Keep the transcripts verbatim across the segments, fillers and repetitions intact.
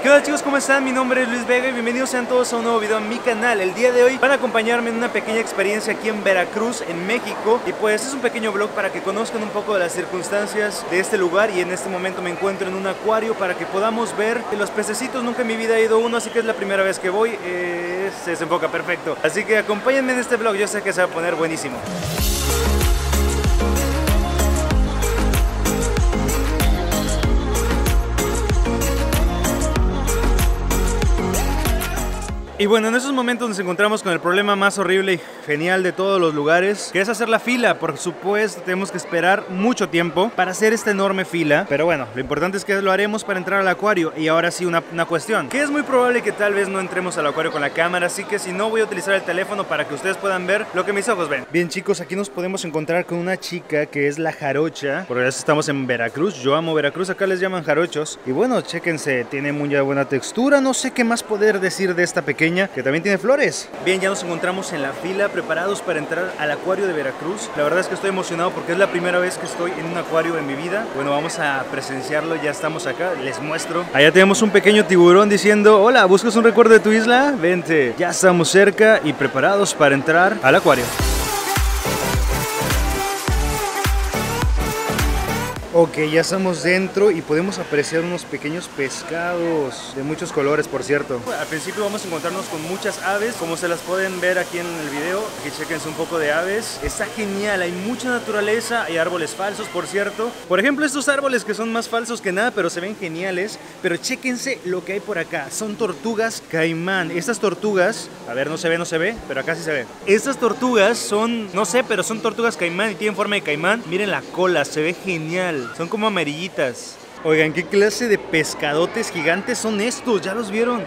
¿Qué onda, chicos? ¿Cómo están? Mi nombre es Luis Vega y bienvenidos sean todos a un nuevo video en mi canal. El día de hoy van a acompañarme en una pequeña experiencia aquí en Veracruz, en México. Y pues es un pequeño vlog para que conozcan un poco de las circunstancias de este lugar. Y en este momento me encuentro en un acuario para que podamos ver los pececitos. Nunca en mi vida he ido a uno, así que es la primera vez que voy. eh, Se desenfoca perfecto. Así que acompáñenme en este vlog, yo sé que se va a poner buenísimo. Y bueno, en esos momentos nos encontramos con el problema más horrible y genial de todos los lugares, que es hacer la fila. Por supuesto, tenemos que esperar mucho tiempo para hacer esta enorme fila. Pero bueno, lo importante es que lo haremos para entrar al acuario. Y ahora sí, una, una cuestión, que es muy probable que tal vez no entremos al acuario con la cámara. Así que si no, voy a utilizar el teléfono para que ustedes puedan ver lo que mis ojos ven. Bien, chicos, aquí nos podemos encontrar con una chica que es la jarocha. Por eso estamos en Veracruz. Yo amo Veracruz, acá les llaman jarochos. Y bueno, chéquense, tiene muy buena textura. No sé qué más poder decir de esta pequeña, que también tiene flores. Bien, ya nos encontramos en la fila, preparados para entrar al acuario de Veracruz. La verdad es que estoy emocionado porque es la primera vez que estoy en un acuario en mi vida. Bueno, vamos a presenciarlo, ya estamos acá, les muestro. Allá tenemos un pequeño tiburón diciendo: hola, ¿buscas un recuerdo de tu isla? Vente. Ya estamos cerca y preparados para entrar al acuario. Ok, ya estamos dentro y podemos apreciar unos pequeños pescados de muchos colores, por cierto. Al principio vamos a encontrarnos con muchas aves, como se las pueden ver aquí en el video. Aquí chequense un poco de aves. Está genial, hay mucha naturaleza, hay árboles falsos, por cierto. Por ejemplo, estos árboles que son más falsos que nada, pero se ven geniales. Pero chéquense lo que hay por acá. Son tortugas caimán. Estas tortugas, a ver, no se ve, no se ve, pero acá sí se ve. Estas tortugas son, no sé, pero son tortugas caimán y tienen forma de caimán. Miren la cola, se ve genial. Son como amarillitas. Oigan, ¿qué clase de pescadotes gigantes son estos? ¿Ya los vieron?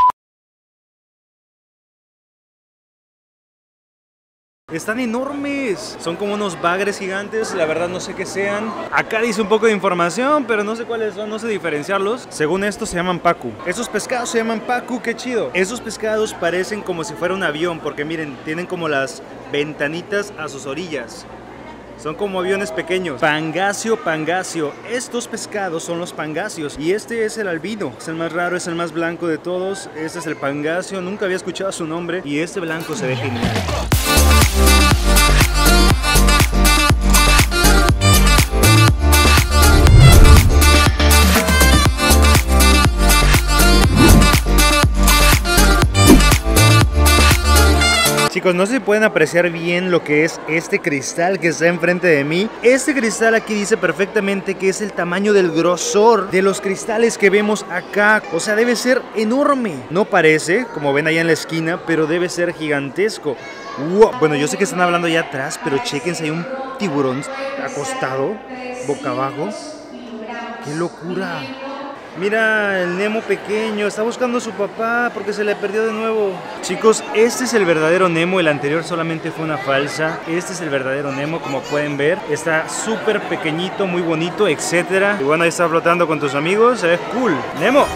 Están enormes. Son como unos bagres gigantes. La verdad no sé qué sean. Acá dice un poco de información, pero no sé cuáles son, no sé diferenciarlos. Según esto se llaman pacu. Esos pescados se llaman pacu, qué chido. Esos pescados parecen como si fuera un avión, porque miren, tienen como las ventanitas a sus orillas. Son como aviones pequeños. Pangasio, pangasio. Estos pescados son los pangasios. Y este es el albino. Es el más raro, es el más blanco de todos. Este es el pangasio. Nunca había escuchado su nombre. Y este blanco se ve genial. Chicos, no sé si pueden apreciar bien lo que es este cristal que está enfrente de mí. Este cristal aquí dice perfectamente que es el tamaño del grosor de los cristales que vemos acá. O sea, debe ser enorme. No parece, como ven allá en la esquina, pero debe ser gigantesco. Wow. Bueno, yo sé que están hablando allá atrás, pero chéquense, hay un tiburón acostado, boca abajo. ¡Qué locura! Mira, el Nemo pequeño, está buscando a su papá porque se le perdió de nuevo. Chicos, este es el verdadero Nemo, el anterior solamente fue una falsa. Este es el verdadero Nemo, como pueden ver. Está súper pequeñito, muy bonito, etcétera. Y bueno, ahí está flotando con tus amigos, se ve cool. ¡Nemo!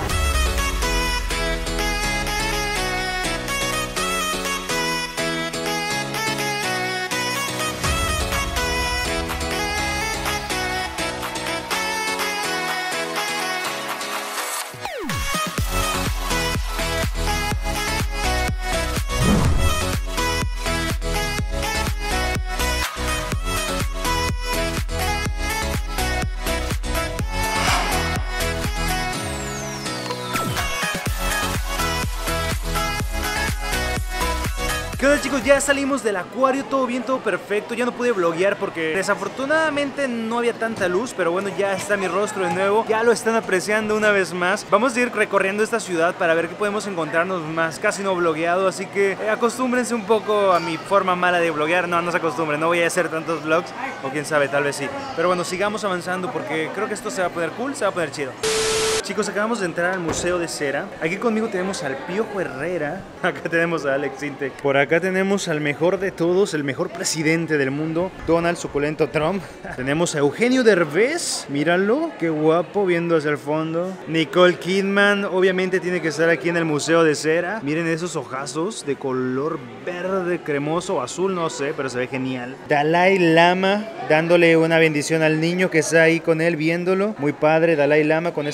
¿Qué onda, chicos? Ya salimos del acuario, todo bien, todo perfecto. Ya no pude vloguear porque desafortunadamente no había tanta luz, pero bueno, ya está mi rostro de nuevo. Ya lo están apreciando una vez más. Vamos a ir recorriendo esta ciudad para ver qué podemos encontrarnos más. Casi no vlogueado, así que eh, acostúmbrense un poco a mi forma mala de vloguear. No, no se acostumbren, no voy a hacer tantos vlogs, o quién sabe, tal vez sí. Pero bueno, sigamos avanzando porque creo que esto se va a poner cool, se va a poner chido. Chicos, acabamos de entrar al Museo de Cera. Aquí conmigo tenemos al Piojo Herrera. Acá tenemos a Alex Intec. Por acá tenemos al mejor de todos, el mejor presidente del mundo, Donald Suculento Trump. Tenemos a Eugenio Derbez. Míralo, qué guapo, viendo hacia el fondo. Nicole Kidman, obviamente tiene que estar aquí en el Museo de Cera. Miren esos ojazos de color verde cremoso o azul, no sé, pero se ve genial. Dalai Lama dándole una bendición al niño que está ahí con él viéndolo. Muy padre, Dalai Lama con esa bendición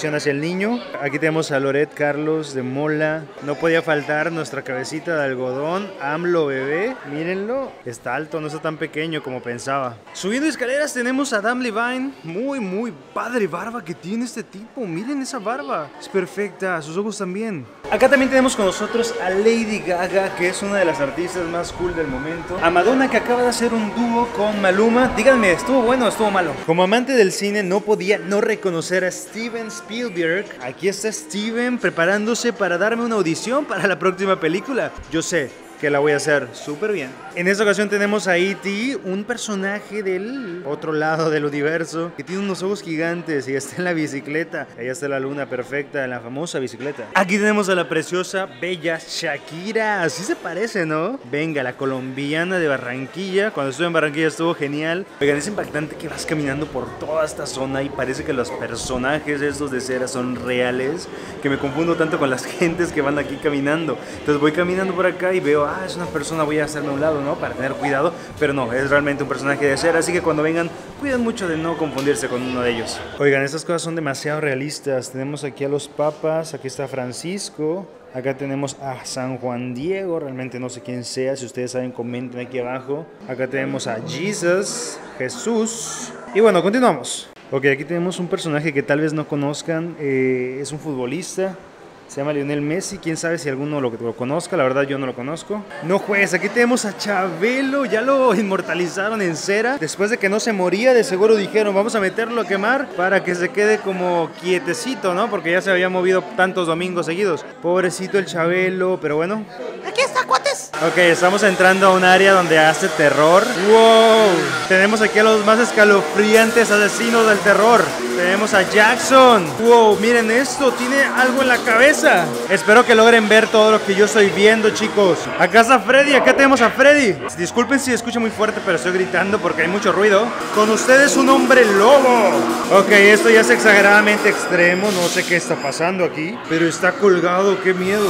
dirección hacia el niño. Aquí tenemos a Loret Carlos de Mola. No podía faltar nuestra cabecita de algodón. AMLO bebé, mírenlo. Está alto, no está tan pequeño como pensaba. Subiendo escaleras tenemos a Adam Levine. Muy, muy padre barba que tiene este tipo. Miren esa barba. Es perfecta, sus ojos también. Acá también tenemos con nosotros a Lady Gaga, que es una de las artistas más cool del momento. A Madonna, que acaba de hacer un dúo con Maluma. Díganme, ¿estuvo bueno o estuvo malo? Como amante del cine no podía no reconocer a Steven Spielberg. Aquí está Steven preparándose para darme una audición para la próxima película. Yo sé que la voy a hacer súper bien. En esta ocasión tenemos a E T, un personaje del otro lado del universo, que tiene unos ojos gigantes y está en la bicicleta. Allá está la luna perfecta, en la famosa bicicleta. Aquí tenemos a la preciosa, bella Shakira. Así se parece, ¿no? Venga, la colombiana de Barranquilla. Cuando estuve en Barranquilla estuvo genial. Oigan, es impactante que vas caminando por toda esta zona y parece que los personajes estos de cera son reales, que me confundo tanto con las gentes que van aquí caminando. Entonces voy caminando por acá y veo, ah, es una persona, voy a hacerme a un lado, ¿no? Para tener cuidado, pero no, es realmente un personaje de cera, así que cuando vengan, cuiden mucho de no confundirse con uno de ellos. Oigan, estas cosas son demasiado realistas. Tenemos aquí a los papas, aquí está Francisco, acá tenemos a San Juan Diego, realmente no sé quién sea, si ustedes saben comenten aquí abajo. Acá tenemos a Jesus, Jesús, y bueno, continuamos. Ok, aquí tenemos un personaje que tal vez no conozcan, eh, es un futbolista. Se llama Lionel Messi, quién sabe si alguno lo, lo conozca, la verdad yo no lo conozco. No juegues, aquí tenemos a Chabelo, ya lo inmortalizaron en cera. Después de que no se moría, de seguro dijeron, vamos a meterlo a quemar para que se quede como quietecito, ¿no? Porque ya se había movido tantos domingos seguidos. Pobrecito el Chabelo, pero bueno. Aquí está, cuates. Ok, estamos entrando a un área donde hace terror. ¡Wow! Tenemos aquí a los más escalofriantes asesinos del terror. Tenemos a Jackson. ¡Wow! Miren esto, tiene algo en la cabeza. Espero que logren ver todo lo que yo estoy viendo, chicos. Acá está Freddy, acá tenemos a Freddy. Disculpen si escucho muy fuerte, pero estoy gritando porque hay mucho ruido. Con ustedes un hombre lobo. Ok, esto ya es exageradamente extremo. No sé qué está pasando aquí, pero está colgado, qué miedo.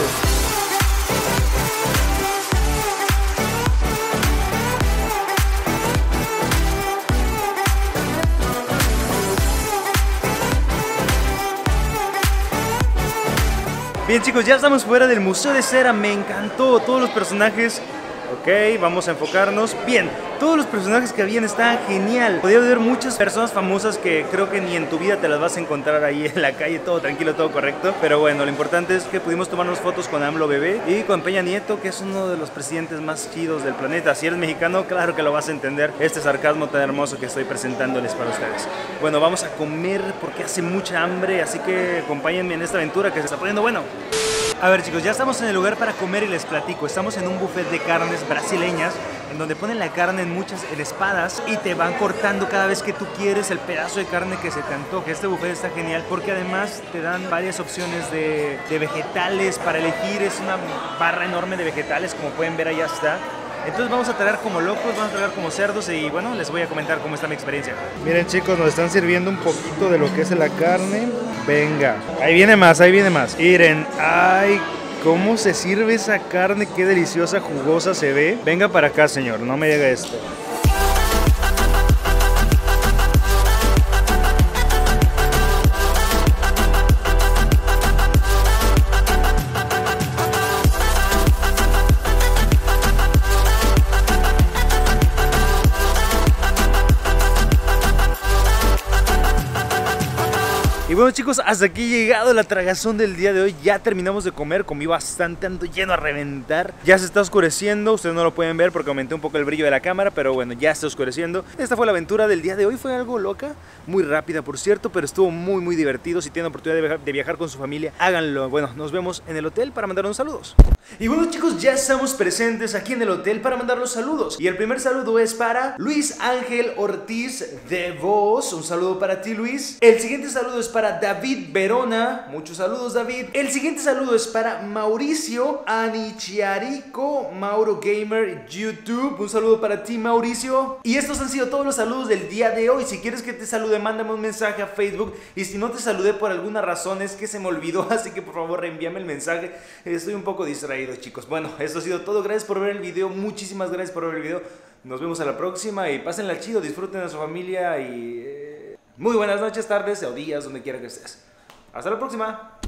Bien, chicos, ya estamos fuera del Museo de Cera. Me encantó, todos los personajes. Ok, vamos a enfocarnos. Bien, todos los personajes que habían estaban genial. Podía haber muchas personas famosas que creo que ni en tu vida te las vas a encontrar ahí en la calle. Todo tranquilo, todo correcto. Pero bueno, lo importante es que pudimos tomarnos fotos con AMLO bebé y con Peña Nieto, que es uno de los presidentes más chidos del planeta. Si eres mexicano, claro que lo vas a entender, este sarcasmo tan hermoso que estoy presentándoles para ustedes. Bueno, vamos a comer porque hace mucha hambre, así que acompáñenme en esta aventura que se está poniendo bueno. A ver, chicos, ya estamos en el lugar para comer y les platico. Estamos en un buffet de carnes brasileñas en donde ponen la carne en muchas en espadas y te van cortando cada vez que tú quieres el pedazo de carne que se te antoje. Este buffet está genial porque además te dan varias opciones de, de vegetales para elegir. Es una barra enorme de vegetales, como pueden ver, allá está. Entonces vamos a tragar como locos, vamos a tragar como cerdos y bueno, les voy a comentar cómo está mi experiencia. Miren, chicos, nos están sirviendo un poquito de lo que es la carne. Venga, ahí viene más, ahí viene más. Miren, ay, cómo se sirve esa carne, qué deliciosa, jugosa se ve. Venga para acá, señor, no me diga esto. Y bueno, chicos, hasta aquí ha llegado la tragazón del día de hoy. Ya terminamos de comer, comí bastante, ando lleno a reventar. Ya se está oscureciendo, ustedes no lo pueden ver porque aumenté un poco el brillo de la cámara, pero bueno, ya está oscureciendo. Esta fue la aventura del día de hoy, fue algo loca, muy rápida por cierto, pero estuvo muy muy divertido. Si tienen oportunidad de viajar, de viajar con su familia, háganlo. Bueno, nos vemos en el hotel para mandar unos saludos. Y bueno, chicos, ya estamos presentes aquí en el hotel para mandar los saludos. Y el primer saludo es para Luis Ángel Ortiz de Voz. Un saludo para ti, Luis. El siguiente saludo es para David Verona. Muchos saludos, David. El siguiente saludo es para Mauricio Anichiarico, Mauro Gamer YouTube. Un saludo para ti, Mauricio. Y estos han sido todos los saludos del día de hoy. Si quieres que te salude, mándame un mensaje a Facebook. Y si no te saludé por alguna razón, es que se me olvidó, así que por favor reenvíame el mensaje. Estoy un poco distraído, chicos. Bueno, esto ha sido todo. Gracias por ver el video. Muchísimas gracias por ver el video. Nos vemos a la próxima y pásenla chido, disfruten a su familia y... Eh, muy buenas noches, tardes o días, donde quiera que estés. Hasta la próxima.